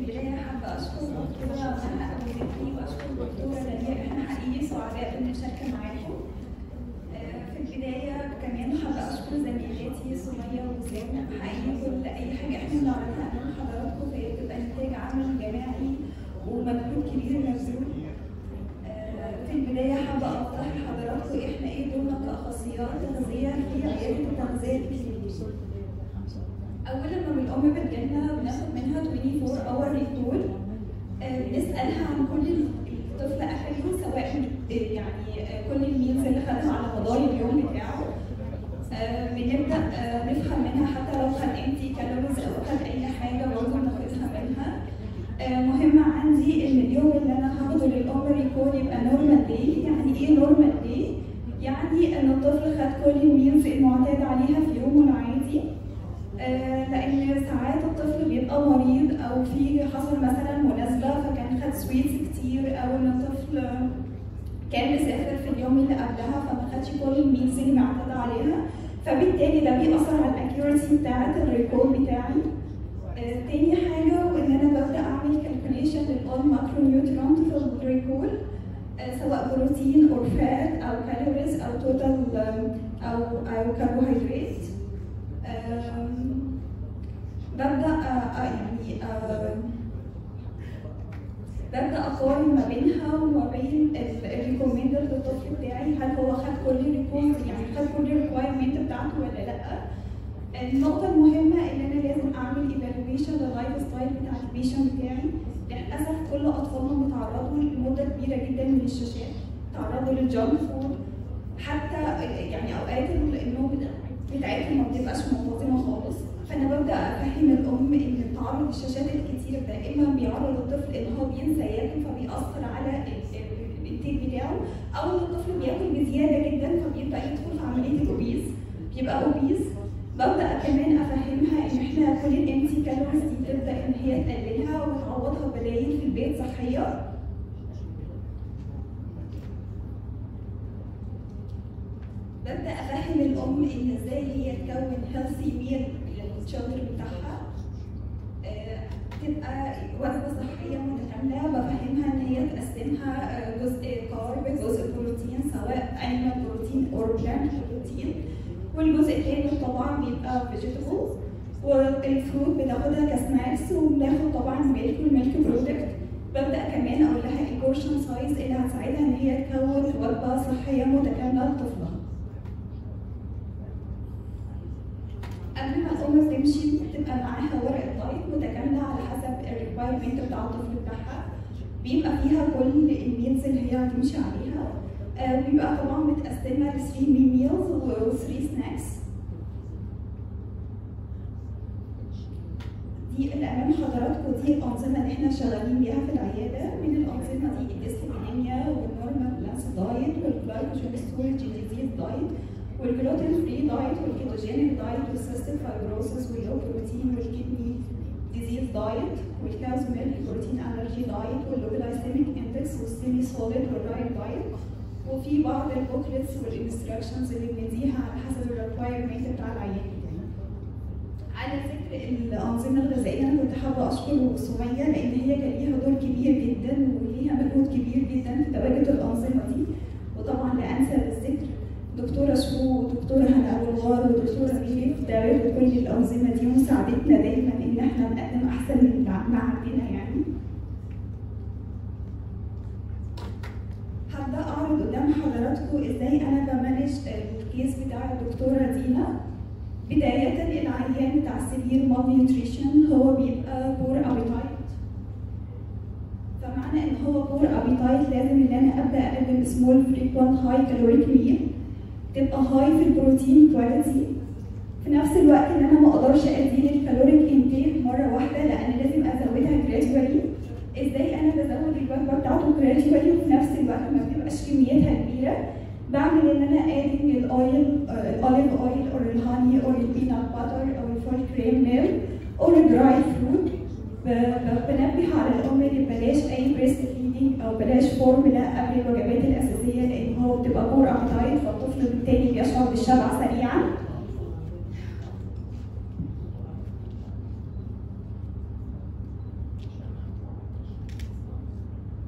البداية حابة أشكر دكتورة مها أبو زكي وأشكر دكتورة داليا، إحنا حقيقي سعداء بالمشاركة معاكم. في البداية كمان حابة أشكر زميلاتي سمية ووسام، حقيقي كل أي حاجة إحنا بنعملها أمام حضراتكم فهي بتبقى نتاج عمل جماعي ومجهود كبير مبذول. في البداية حابة أوضح لحضراتكم إحنا إيه دورنا كأخصائيات تغذية في عيادة التغذية الكلينيكية. أول لما الأم بتجيلنا بناخد منها 24 اور ريكول، بنسألها عن كل الطفل أكله، سواء يعني كل الميلز اللي خدها على مدار اليوم بتاعه. بنبدأ نفهم منها حتى لو خد امتي كالوريز أو خد أي حاجة برضه بناخدها منها. مهم عندي إن اليوم اللي أنا هاخده للأم ريكول يبقى نورمال داي. يعني إيه نورمال داي؟ يعني إن الطفل خد كل الميلز المعتاد عليها في يومه العادي. لأن ساعات الطفل بيبقى مريض أو في حصل مثلا مناسبة فكان خد سويتس كتير، أو إن الطفل كان مسافر في اليوم اللي قبلها فما خدش كل الميلز اللي معتاد عليها، فبالتالي ده بيأثر على الأكيورسي بتاعة الريكول بتاعي. تاني حاجة وإن أنا ببدأ أعمل كالكوليشن للأول ماكرو نيوترونت في الريكول، سواء بروتين أو فات أو كالوريز أو توتال أو كربوهيدرات. ببدأ أقارن ما بينها وما بين الريكومندر للطفل بتاعي، هل هو خد كل الريكوايرمنت بتاعته ولا لأ. النقطة المهمة إن أنا لازم أعمل ايفالويشن لللايف ستايل بتاع البيشنت بتاعي. للأسف كل أطفالنا بيتعرضوا لمدة كبيرة جدا من الشاشات، بيتعرضوا للجانك فود، حتى يعني أوقات النوم بتاعتهم ما بتبقاش منتظمة خالص. فأنا ببدأ أفهم الأم إن تعرض الشاشات الكتير ده إما بيعرض الطفل إن هو بينسى ياكل فبيأثر على الإنتاج بتاعه، أو إن الطفل بياكل بزيادة جدا فبيبدأ يدخل في عملية الأوبيز، بيبقى أوبيز. ببدأ كمان أفهمها إن إحنا كل الإمتي كالوريز دي بتبدأ إن هي تقللها وتعوضها بدايل في البيت صحية. ببدأ أفهم الأم إن إزاي هي تكون هيلثي ميل للتشيلدرن بتاعها، تبقى وجبة صحية متكاملة. بفهمها إن هي تقسمها جزء كارب جزء بروتين، سواء أنيمال بروتين أو بلانت بروتين، والجزء الثاني طبعا بيبقى فيجيتابل، والفروت بناخدها كسناكس، وبناخد طبعا ميلك والميلك برودكت. ببدأ كمان أقول لها البورشن سايز اللي هتساعدها إن هي تكون وجبة صحية متكاملة لطفلها. قبل ما الأم تمشي بتبقى معاها ورقة دايت متكاملة على حسب الريكوايرمنت بتاع الطفل بتاعها، بيبقى فيها كل الميلز اللي هي هتمشي عليها، وبيبقى طبعا متقسمة ل 3 ميلز و 3 سناكس. دي اللي أمام حضراتكم دي الأنظمة اللي احنا شغالين بيها في العيادة. من الأنظمة دي الديسليبيديميا والنورمال بلانس دايت والجلايكوجين ستورج ديزيز دايت والجلوتين فري دايت والكيتوجينيك دايت والسيستيك فايبروسيس واللو بروتين والكدني ديزيز دايت والكاوز ميلك بروتين الرجي دايت واللو جلايسيميك اندكس والسيمي سوليد والرايت دايت. وفي بعض البوكلتس والانستراكشنز اللي بنديها على حسب الريكوايرمنت بتاع العيان. على ذكر الأنظمة الغذائية أنا كنت حابة أشكر سمية لأن هي كان ليها دور كبير جدا وليها مجهود كبير جدا في تواجد الأنظمة دي. وطبعا لا أنسى بالذكر دكتورة شو ودكتورة هنا أبو الغار ودكتورة ميري في تواجد كل الأنظمة دي ومساعدتنا دايما إن احنا نقدم أحسن من ما عندنا يعني. هبدأ أعرض قدام حضراتكم إزاي أنا بمانج الكيس بتاع الدكتورة دينا. بداية العيان بتاع سيفير مال نيوتريشن هو بيبقى بور أبيتايت، فمعنى إن هو بور أبيتايت لازم إن أنا أبدأ أقدم سمول فريكوانت هاي كالوريك ميل تبقى هاي في البروتين كواليتي، في نفس الوقت إن أنا ما أقدرش أزيد الكالوريك انتيك مرة واحدة لأن لازم أزودها جراديوالي. إزاي أنا بزود الوجبة بتاعته جراديوالي وفي نفس الوقت ما بتبقاش كمياتها كبيرة؟ بعمل ان انا ادنج الاويل الاوليف اويل او الهاني او البينات باتر او الفول كريم ميل او الدراي فروت. بنبه على الام ان بلاش اي بريست فيدنج او بلاش فورمولا قبل الوجبات الاساسيه لان هو بتبقى بور ابيتايت فالطفل بالتالي بيشعر بالشبع سريعا.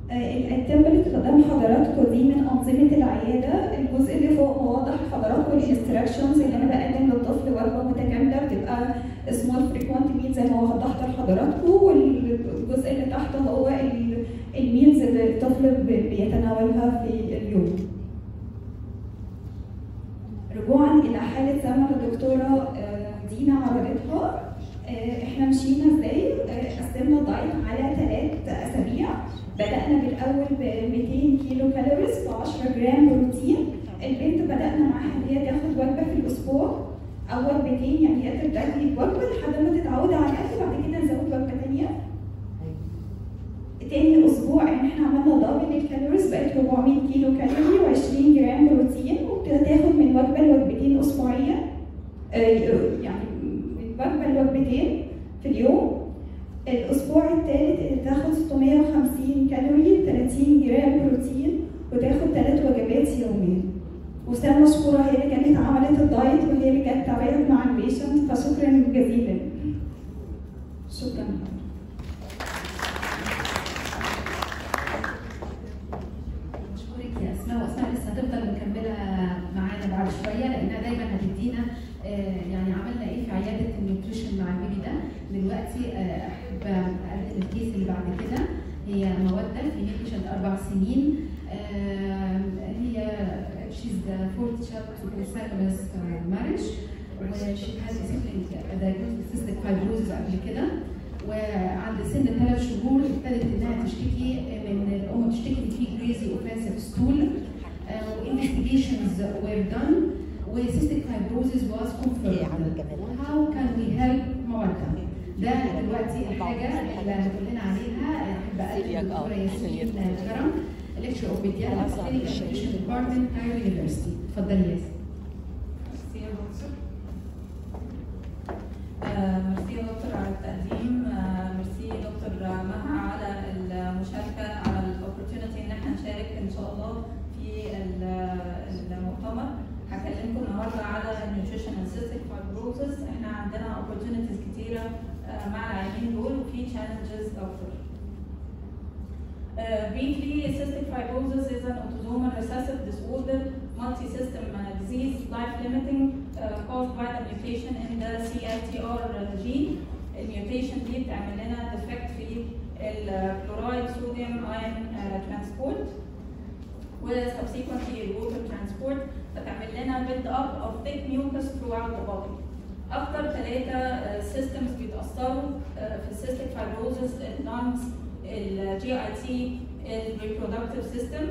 التمبلت اللي قدام حضراتكم دي من أنظمة العيادة. الجزء اللي فوق موضح لحضراتكم الانستراكشونز اللي أنا بقدم للطفل وجبة متكاملة بتبقى سمول فريكوانت ميل زي ما وضحت لحضراتكم، والجزء اللي تحت هو الميلز اللي الطفل بيتناولها في اليوم. رجوعا إلى حالة زي ما الدكتورة دينا عرضتها، احنا مشينا ازاي؟ قسمنا الدايت على 3 أسابيع. بدأنا بالأول ب 200 كيلو كالوريز و 10 جرام بروتين. البنت بدأنا معاها إن هي تاخد وجبة في الأسبوع. أول 200 يعني هي تبتدي بوجبة لحد ما تتعود على الأكل، بعد كده نزود وجبة تانية. تاني أسبوع يعني احنا عملنا دبل الكالوريز، بقت 400 كيلو كالوري و20 جرام بروتين، وبتاخد من وجبة لوجبتين أسبوعيا، يعني من وجبة لوجبتين في اليوم. الأسبوع الثالث تاخد 650 كالوري 30 جرام بروتين، وتاخد 3 وجبات يوميا. وسام مشكورة هي اللي كانت عملت الدايت وهي اللي كانت تابعت مع البيشنت، فشكرا جزيلا. شكرا. بشكرك يا اسماء، واسماء لسه هتفضل مكمله معانا بعد شويه لانها دايما هتدينا يعني عملنا ايه في عياده النيوتريشن مع البيبي ده. دلوقتي احب اقدم الكيس اللي بعد كده. هي موده في بيشنت 4 سنين. هي she's the 4th child to be cyclist marriage. she has diagnosed cystic fibrosis قبل كده، وعند سن 3 شهور ابتدت انها تشتكي من الام تشتكي ان في crazy offensive stool. investigations were done وcystic fibrosis was confirmed. How can we help موالدة؟ ده دلوقتي الحاجه اللي هتقول لنا عليها. احب اقدم الدكتوره ياسمين كرم، lecturer of pediatrics clinical nutrition department Cairo University. اتفضلي ياسمين. ميرسي يا دكتور على التقديم. ميرسي دكتور مها على المشاركه، على الاوبورتيونيتي ان احنا نشارك ان شاء الله في المؤتمر. هكلمكم النهارده على النيوتريشن اند سيستيك فايبروزس. احنا عندنا اوبورتيونيتيز كتيره مع العيانين دول وفي تشالنجز اكتر. Briefly, cystic fibrosis is an autosomal recessive disorder, multi-system disease, life-limiting, caused by the mutation in the CFTR gene. الميوتيشن دي بتعمل لنا defect في الكلورايد صوديوم ايون transport و subsequently water transport، فتعمل لنا build up of thick mucus throughout the body. أكتر 3 systems بيتأثروا في الcystic fibrosis: lungs، GIT، reproductive system.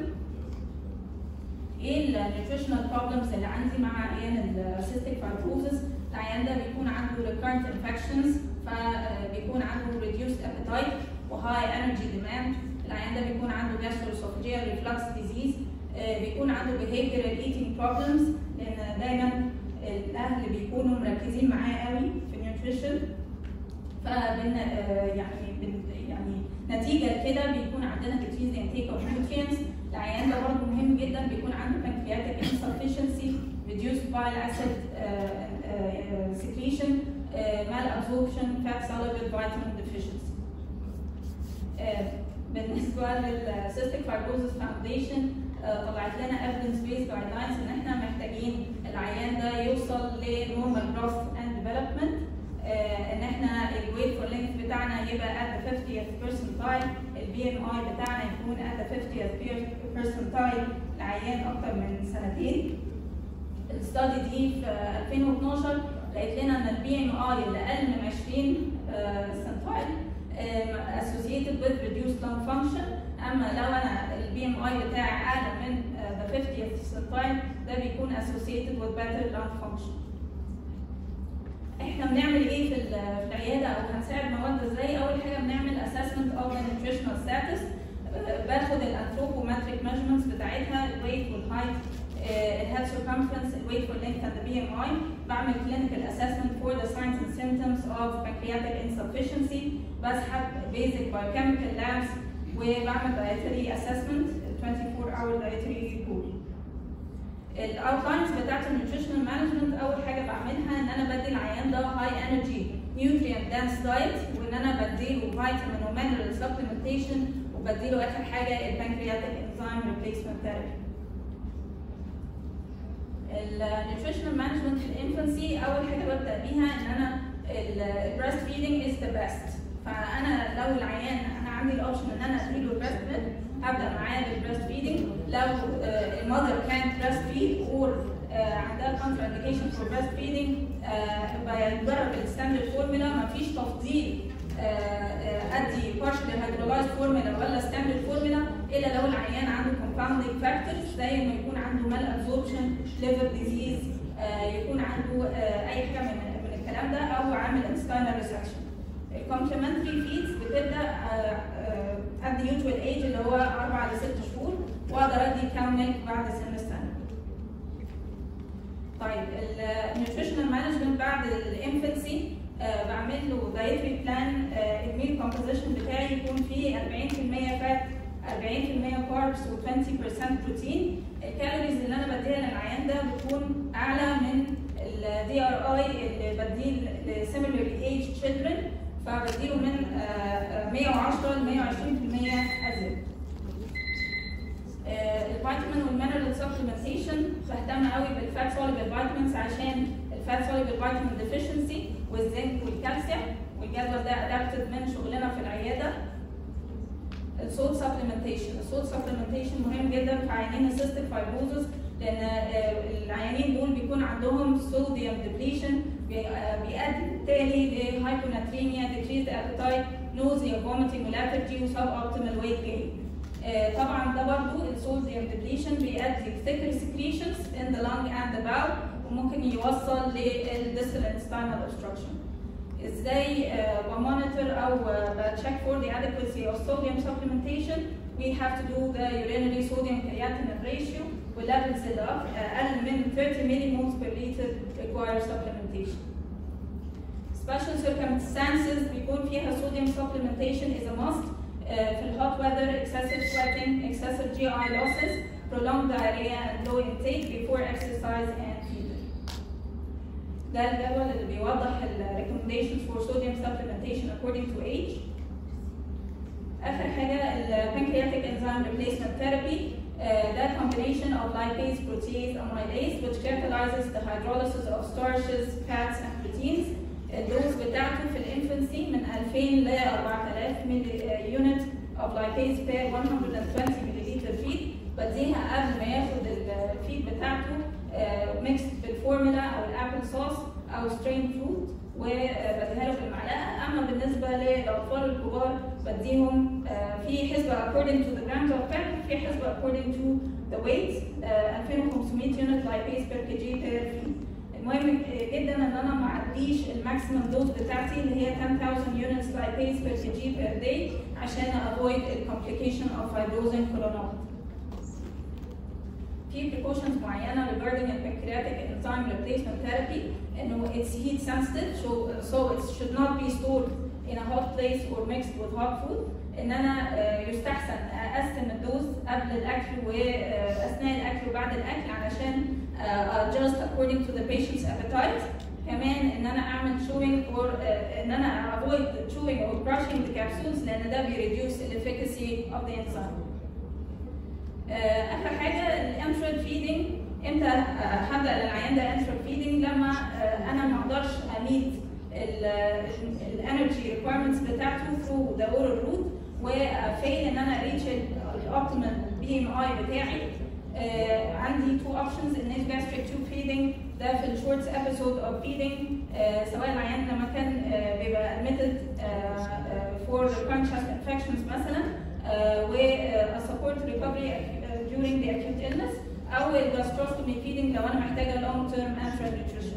ايه النيوتريشنال بروبلمز اللي عندي مع عيان السيستيك فايبروزس؟ العيان ده بيكون عنده recurrent infections، فبيكون عنده reduced appetite وهاي energy demand. العيان ده بيكون عنده gastroesophageal reflux disease، بيكون عنده behavioral eating problems، لان دايما الاهل بيكونوا مركزين معاه قوي في النيوتريشن. يعني نتيجه لكده بيكون عندنا decreased intake of nutrients. العيان ده برضه مهم جدا، بيكون عنده pancreatic insufficiency، reduced bile acid secretion، malabsorption، fat soluble vitamin deficiency. بالنسبه للسيستيك فايبروزس فاونديشن طلعت لنا evidence based guidelines ان احنا محتاجين العيان ده يوصل لنورمال growth and development، ان احنا الويت فور لينث بتاعنا يبقى at the 50th percentile، البي ام اي بتاعنا يكون at the 50th percentile لعيان اكتر من 2 سنين. الستادي دي في 2012 لقيت لنا ان البي ام اي اللي اقل من 20 percentile associated with reduced lung function. اما لو انا البي ام اي بتاعي اعلى من the 50th percentile ده بيكون associated with better lung function. احنا بنعمل ايه في العياده او هنساعد مواد ازاي؟ اول حاجه بنعمل assessment of the nutritional status، باخد الانثروبومتريك measurements بتاعتها، الويت والهايت، الهيد circumference، الويت واللينث and the BMI. بعمل clinical assessment for the signs and symptoms of pancreatic insufficiency، بسحب basic biochemical labs، وبعمل dietary assessment 24-hour dietary report. الاوتلاينز بتاعت النيوتريشنال مانجمنت، اول حاجه بعملها ان انا بدي العيان ده هاي انرجي نيوتريانت دانس دايت، وان انا بديله فيتامين ومينرال سبلمنتيشن وبديله اخر حاجه البنكرياتيك انزيم ريبليسمنت ثيرابي. النيوتريشنال مانجمنت في الانفانسي اول حاجه ببدا بيها ان انا البريست فيدنج از ذا بيست. فانا لو العيان انا عندي الاوبشن ان انا اديله البريست فيد هبدا معاه بالبريست فيدنج. لو المذر كانت بريست فيد اور عندها كونترا انديكيشن فور بريست فيدنج بجرب الستاندرد فورمولا. مفيش تفضيل ادي partially hydrolyzed فورمولا ولا ستاندرد فورمولا الا لو العيان عنده compounding factors زي ما يكون عنده مال ابزوربشن، ليفر ديزيز، يكون عنده اي حاجه من الكلام ده، او عامل intestinal resection. الكومبلمنتري فيدز بتبدا at the usual age اللي هو 4 ل 6 شهور، واقدر ادي كاو ميلك بعد سن السنه. طيب النيوتريشنال مانجمنت بعد الانفنسي بعمل له دايتري بلان. الميل كومبوزيشن بتاعي يكون فيه 40% فات، 40% كاربس و20% بروتين. الكالوريز اللي انا بديها للعيان ده بتكون اعلى من الدي ار اي اللي بديه لسيميلرلي ايج تشيلدرن، فبديله من 110 ل 120% ازيد. الفيتامين والمينرال سبلمنتيشن بهتم قوي بالفات سوليبل فيتامينز عشان الفات سوليبل فيتامين ديفيشنسي والزنك والكالسيوم، والجدول ده ادابتد من شغلنا في العياده. السولت سبلمنتيشن، السولت سبلمنتيشن مهم جدا في عيانين السيستيك فايبروزس، لان العيانين دول بيكون عندهم صوديوم ديبليشن بيؤدي بالتالي لهايبوناتريميا، ديكريز ابيتايت، نوزيا، فوميتنج ولاترجي وسب اوبتيمال ويت جين. طبعا ده برضو الصوديوم ديبليشن بيؤدي لثيكر سكريشنز ان ذا لانج اند ذا باول، وممكن يوصل للديستال انتستينال اوبستراكشن. ازاي بمونيتور او بتشيك فور the adequacy of sodium supplementation؟ we have to do the urinary sodium creatinine ratio ولevels it up اقل من 30 millimoles per liter require supplementation. Special circumstances بيكون فيها sodium supplementation is a must. في الهوت weather excessive sweating, excessive GI losses, prolonged diarrhea and low intake before exercise and feeding. ده الجدول اللي بيوضح ال recommendations for sodium supplementation according to age. آخر حاجة ال pancreatic enzyme replacement therapy. ده combination of lipase, protease, amylase which catalyzes the hydrolysis of starches, fats and proteins. الدوز بتاعته في الانفنسي من 2000 ل 4000 ملي يونت of lipase per 120 مللتر فيد. بديها قبل ما ياخد الفيد بتاعته ميكس بالفورمولا او الابل صوص او سترين فروت، وبديها له بالمعلقه. اما بالنسبه للاطفال الكبار بديهم في حسبه according to the grams of fat، في حسبه according to the weight. 2500 يونت lipase per kg per feed. المهم جدا ان انا ما اعديش الماكسيمم دوز بتاعتي اللي هي 10,000 يونتس lipase per kg per day عشان avoid the complication of fibrosing colonopathy. في precautions معينه regarding the pancreatic enzyme replacement therapy انه it's heat sensitive so it should not be stored in a hot place or mixed with hot food. ان انا يستحسن اقسم الدوز قبل الاكل واثناء الاكل وبعد الاكل علشان adjust according to the patient's appetite. كمان ان انا اعمل chewing or ان انا avoid chewing or brushing the capsules لان ده بيreduce the efficacy of the enzyme. اخر حاجه الانترال فيدنج. امتى هبدا للعيان ده انترال فيدنج؟ لما انا ما اقدرش اميت الانرجي ريكويرمنتس بتاعته through the oral route وفيل ان انا ريتش الاوبتيمال BMI بتاعي. عندي تو اوبشنز: النيزوجاستريك تيوب فيدنج ده في الشورتس ابيسود اوف فيدنج، سواء العيان لما كان بيبقى admitted for recurrent chest infections مثلا و support recovery during the acute illness، او الجاستروستومي فيدنج لو انا محتاجه long term enteral nutrition.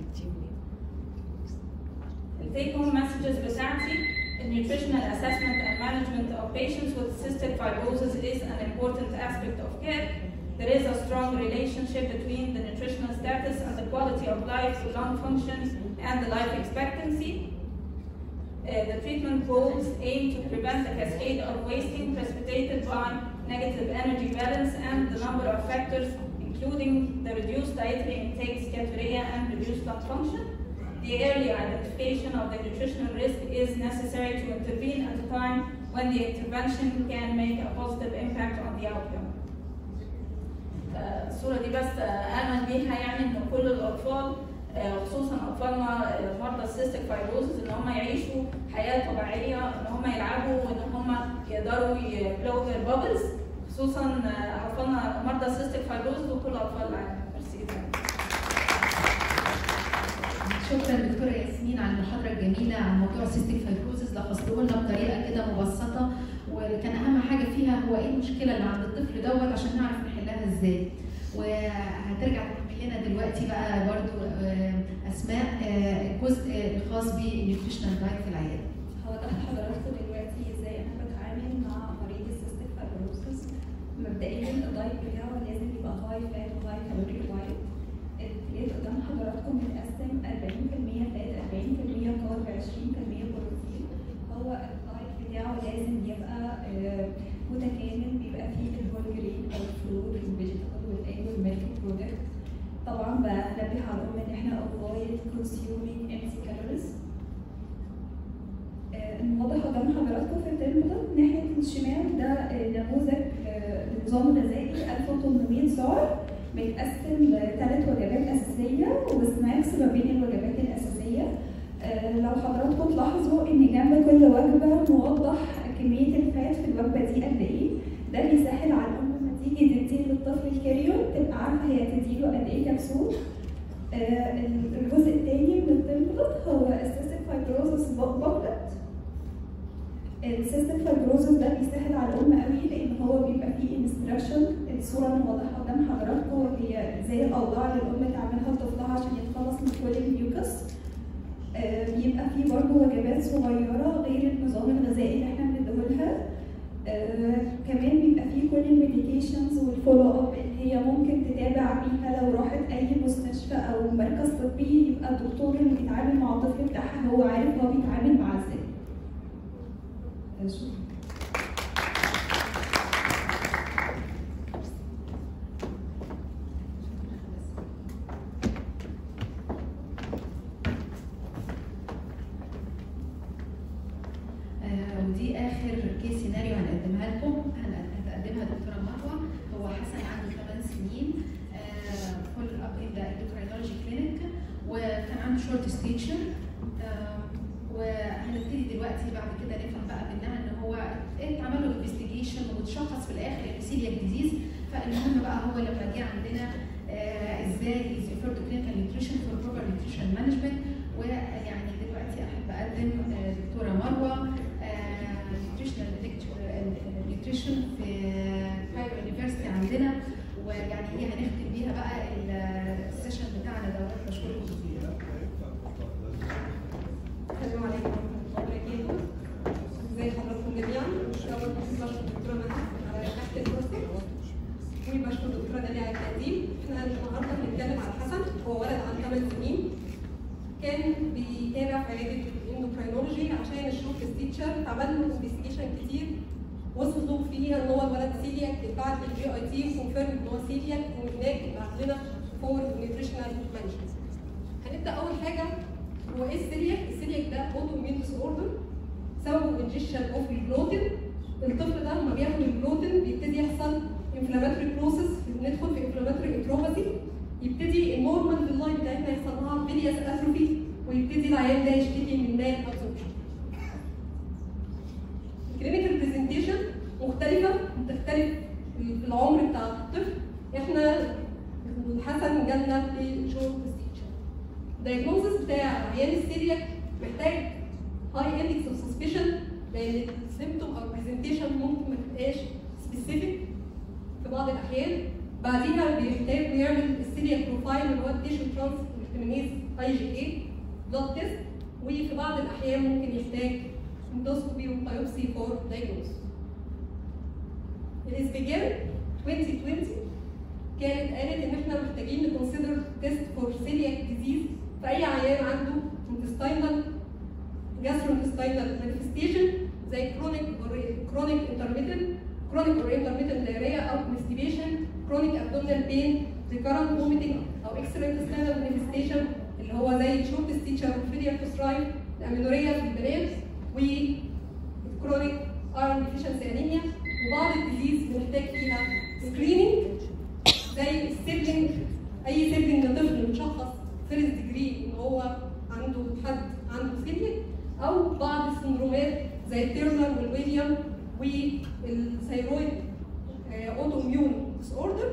التيك هوم مسجز بتاعتي: nutritional assessment and management of patients with cystic fibrosis is an important aspect of care. There is a strong relationship between the nutritional status and the quality of life, lung function, and the life expectancy. The treatment goals aim to prevent the cascade of wasting precipitated by negative energy balance and the number of factors, including the reduced dietary intake, steatorrhea, and reduced lung function. the early identification of the nutritional risk is necessary to intervene at a time when the intervention can make a positive impact on the outcome. الصورة دي بس آمن بيها يعني إن كل الأطفال خصوصا أطفالنا مرضى السيستيك فايبروزس إن هم يعيشوا حياة طبيعية، إن هم يلعبوا وإن هم يقدروا يبلو their bubbles، خصوصا أطفالنا مرضى السيستيك فايبروزس وكل أطفال العالم. شكرا دكتوره ياسمين على المحاضره الجميله عن موضوع السيستيك فايبروزس، لخصته لنا بطريقه كده مبسطه، وكان اهم حاجه فيها هو ايه المشكله اللي عند الطفل دوت عشان نعرف نحلها ازاي. وهترجع تكمل لنا دلوقتي بقى برضو اسماء الجزء الخاص بالنيوتريشنال دايت في العياده. هوضح لحضراتكم دلوقتي ازاي انا بتعامل مع مريض السيستيك فايبروزس. مبدئيا الدايت بتاعه لازم يبقى هاي فات وهاي كالوري دايت. البليت قدام حضراتكم متقسم 40% فات، 40% كارب، 20% بروتين. هو الدايت بتاعه لازم يبقى متكامل، بيبقى فيه الهول جرين او الفروت والفيجيتابل والايج والميلك برودكت. طبعا بنبه على الام ان احنا avoid consuming empty calories. واضح قدام حضراتكم في الترم ده ناحيه الشمال ده نموذج نظام غذائي 1800 سعر متقسم ل3 وجبات اساسيه وسناكس ما بين الوجبات الاساسيه. لو حضراتكم تلاحظوا ان جنب كل وجبه موضح كميه الفات في الوجبه دي قد ايه. ده بيسهل على الام لما تيجي تدي للطفل الكاريون تبقى عارفه هي تديله قد ايه كبسول. الجزء الثاني من التمبلت هو السيستيك فايبروزس بوكلت. السيستيك فايبروزس ده بيسهل على الام قوي لان هو بيبقى فيه انستراكشن. الصوره الموضحه قدام حضراتكم هي زي الاوضاع اللي الام تعملها لطفلها عشان يتخلص من كل الميوكس. بيبقى فيه برضه وجبات صغيره غير النظام الغذائي اللي احنا بنديهولها. كمان بيبقى فيه كل الميديكيشنز والفولو اب اللي هي ممكن تتابع بيها لو راحت اي مستشفى او مركز طبي، يبقى الدكتور اللي بيتعامل مع الطفل بتاعها هو عارف هو بيتعامل معاه ازاي. ودي اخر كيس سيناريو هنقدمها لكم، هتقدمها دكتوره مروه. هو حسن عنده 8 سنين، فول اب ان ذا اندوكراينولوجي كلينيك، وكان عنده شورت ستيتشر. وهنبتدي دلوقتي بعد كده نفهم بقى منها ان هو اتعمل له انفستيجيشن واتشخص في الاخر انه سيلياك ديزيز. فالمهم بقى هو لما جه عندنا ازاي يفرض كلينيكال نيوتريشن فور بروبر نيوتريشن مانجمنت. ويعني دلوقتي احب اقدم دكتوره مروه نيوتريشن في كايرو يونيفرستي عندنا، ويعني هي هنختم بيها بقى السيشن بتاعنا دوت. بشكركم كتير. السلام عليكم ورحمه الله وبركاته. ازي حضراتكم جميعا؟ اول بشكر الدكتوره مها على تحت الفرصه، وبشكر الدكتوره داليا على التقديم. احنا النهارده بنتكلم على حسن. هو ولد عنده 8 سنين، كان بيتابع في عياده الاندوكراينولوجي عشان الشورت ستيتشر. عمل له انفستيجيشن كتير وصلوا فيها ان هو الولد سيلياك. اتبعت للجي اي تي وكونفيرم ان هو سيلياك، ومن هناك اتبعت لنا فور نيوتريشنال مانجمنت. هنبدا اول حاجه هو ايه السيلياك؟ السيلياك ده اوتو اميون ديس اوردر سببه انجكشن اوف الجلوتين. الطفل ده لما بياخد الجلوتين بيبتدي يحصل انفلاماتوري بروسيس، ندخل في انفلاماتوري اتروباسي، يبتدي النورمال في اللاين بتاعتنا يحصل لها فيلياس اتروفي، ويبتدي العيان ده يشتكي من مال ابزوربشن. الكلينيكال برزنتيشن مختلفه، بتختلف في العمر بتاع الطفل. احنا حسن جالنا في شورت ستيتشر. الدايجنوزس بتاع عيان السيلياك محتاج هاي اندكس اوف سسبشن، لان السيمتوم او البرزنتيشن ممكن ما تبقاش سبيسيفيك في بعض الاحيان. بعديها بيحتاج يعمل السيلياك بروفايل اللي هو التيشو ترانسفيرمينيز اي جي اي بلاد تيست، وفي بعض الاحيان ممكن يحتاج اندوسكوبي وبايوبسي فور دايجنوز. الاسبيجان 2020 كانت قالت ان احنا محتاجين نكونسيدر تيست فور سيلياك ديزيز في اي عيان عنده intestinal gastrointestinal manifestation زي chronic or intermittent diarrhea او constipation, chronic abdominal pain, recurrent vomiting او extraintestinal manifestation اللي هو زي الشورت ستيتشر والفيلير تو ثرايف، الامينوريا في البنات، والكرونيك ايرون ديفيشنسي انيميا، وبعض الديزيز بنحتاج فيها سكريننج زي السيبلينج. اي سيبلينج طفل مشخص فيرست ديجري ان هو عنده حد عنده سيبلينج، او بعض السندرومات زي التيرنر والويليام والثيرويد اوتو اميون ديس اوردر،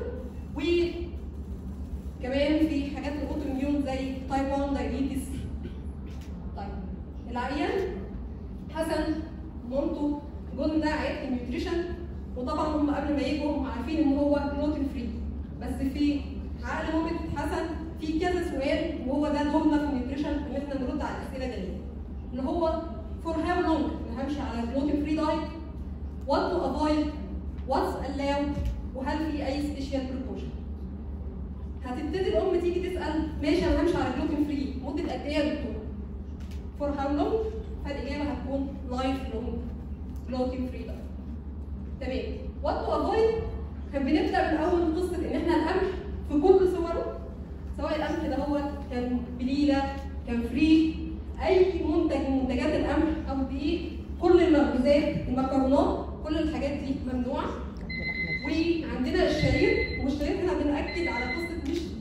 وكمان في حاجات الاوتو اميون زي تايب 1 دايابيتس. طيب العيان حسن مامته جولنا ده عيادة النيوتريشن، وطبعا هم قبل ما يجوا هم عارفين ان هو جلوتين فري، بس في عقل مامة حسن في كذا سؤال، وهو ده دورنا في النيوتريشن ان احنا نرد على الاسئله دي، اللي هو فور هاو لونج همشي على جلوتين فري دايت، وات تو افويد، واتس الاود، وهل في اي سبيشال بريكوشن. هتبتدي الام تيجي تسال ماشي انا همشي على جلوتين فري مده قد ايه يا دكتور؟ فور هاو لونج؟ فالاجابه هتكون لايف لونج جلوتين فري دايت. تمام. وات تو افويد؟ كان بنبدا من اول قصه ان احنا القمح في كل صوره، سواء القمح ده هو كان بليله كان فري، اي منتج من منتجات القمح او الدقيق، كل المخبوزات المكرونات كل الحاجات دي ممنوعه. وعندنا الشعير، والشعير هنا بنأكد على قصه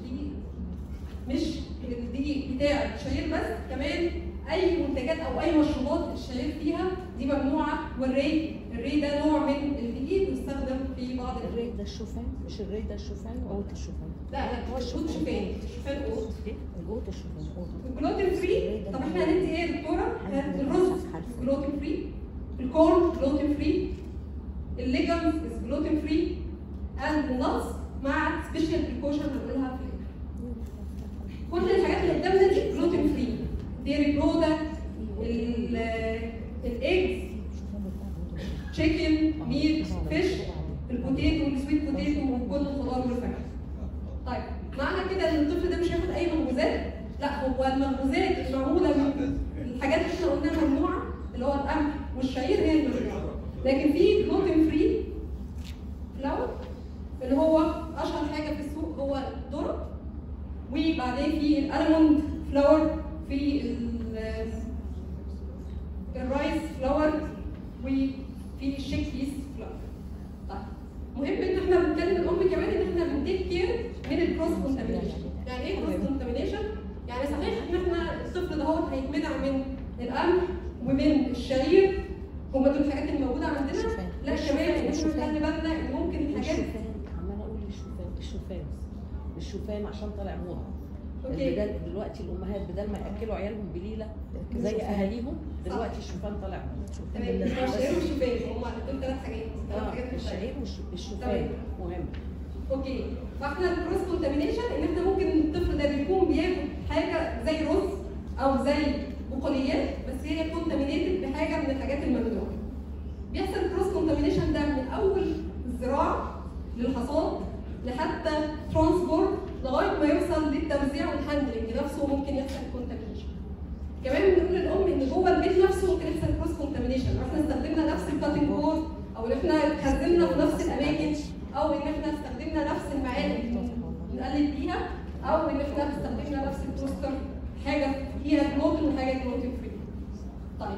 مش الدقيق بتاع الشعير بس، كمان اي منتجات او اي مشروبات الشعير فيها دي ممنوعه. والري، الري ده نوع من الدقيق بيستخدم في بعض الري ده الشوفان، مش الري ده الشوفان، قوت الشوفان. لا هو الشوفان، الشوفان قوت. قوت الشوفان قوت. الجلوتين فري، طب احنا هندي ايه يا دكتوره؟ الرز جلوتين فري، الكورن جلوتين فري، الليجمز جلوتين فري، اند النتس مع سبيشال بريكوشن هنقولها في كل الحاجات اللي قدامنا دي جلوتين فري. ديري برودكت، الايجز، تشيكن، ميت، فيش، البوتيتو، السويت بوتيتو، وكل الخضار والفاكهه. طيب معنى كده ان الطفل ده مش هياخد اي مخبوزات؟ لا، هو المخبوزات المعموله من الحاجات اللي احنا قلناها ممنوعه، اللي هو القمح والشعير هي الممنوعه. لكن في جلوتين فري فلاور اللي هو اشهر حاجه في السوق هو الذره، وبعدين في الالموند فلاور، في الرايس فلاور، وفي الشيك بيس فلاور. طيب مهم ان احنا بنتكلم الام كمان ان احنا بنتيك كير من الكروس كونتامينيشن. يعني ايه كروس كونتامينيشن؟ يعني صحيح ان احنا الطفل ده هو هيتمنع من القمح ومن الشعير، هم دول الحاجات اللي موجوده عندنا، لا كمان ان احنا نخلي بالنا ان ممكن الحاجات عماله اقول الشوفان عشان طالع موضه. اوكي. دلوقتي الامهات بدل ما ياكلوا عيالهم بليله زي اهاليهم، دلوقتي الشوفان طالع موضه. تمام. الشعير والشوفان هم دول ثلاث حاجات. الشعير والشوفان مهم. اوكي. فاحنا الكروس كونتامينيشن ان احنا ممكن الطفل ده بيكون بياخد حاجه زي رز او زي بقوليات، بس هي كونتامينيتد بحاجه من الحاجات الممنوعه. بيحصل الكروس كونتامينيشن ده من اول الزراعه للحصاد لحتى ترانسبورت لغايه ما يوصل للتوزيع والهاندلنج نفسه ممكن يحصل كونتامينيشن. كمان بنقول للام ان جوه البيت نفسه ممكن يحصل كروس كونتامينيشن، لو احنا استخدمنا نفس الكاتنج بورد، او ان احنا خزننا في نفس الاماكن، او ان احنا استخدمنا نفس المعالق نقلب بيها، او ان احنا استخدمنا نفس التوستر، حاجه فيها جلوتين وحاجه جلوتين فري. طيب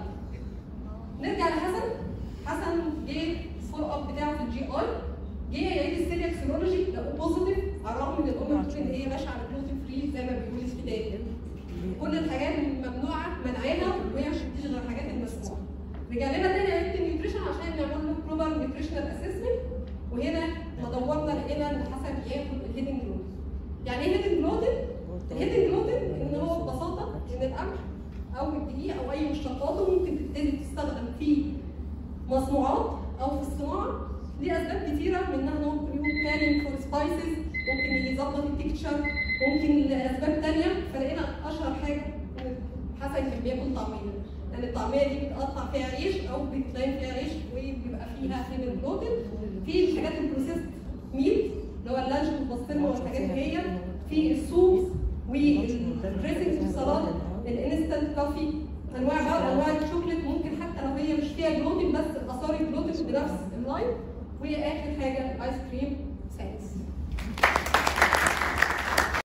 نرجع لحسن. حسن جه الفولو اب بتاعه في الجي اي، جه يعيد السيريال سيرولوجي لقوه بوزيتيف، على الرغم ان الام بتقول ان هي ماشيه على جلوتين فري زي ما بيقول الكتاب. كل الحاجات الممنوعه منعاها، وهي مش بتيجي غير الحاجات المسموحه. رجع لنا تاني عياده النيوتريشن عشان نعمل له جلوبال نيوتريشنال اسسمنت، وهنا دورنا لقينا ان حسن بياخد الهيدنج جلوتين. يعني ايه هيدنج جلوتين؟ الهيدنج جلوتين ان هو ببساطه ان القمح او الدقيق او اي مشتقاته ممكن تبتدي تستخدم في مصنوعات او في الصناعه لاسباب كثيره، منها ان هو ممكن يكون كارين فور سبايسز، ممكن يظبط التكتشر، ممكن لاسباب ثانيه. فلقينا اشهر حاجه حسن كان بياكل طعميه، لان الطعميه دي بتقطع فيها عيش او بتلاقي فيها عيش وبيبقى فيها هيدنج جلوتين. في الحاجات البروسيس ميت اللي هو اللانش والبسطرمه والحاجات دي، هي في السوب والدريسنج والسلطات، الانستنت كوفي، انواع بقى انواع الشوكليت، ممكن حتى لو هي مش فيها جلوتين بس اثار الجلوتين بنفس اللاين. واخر حاجه الايس كريم ساينس.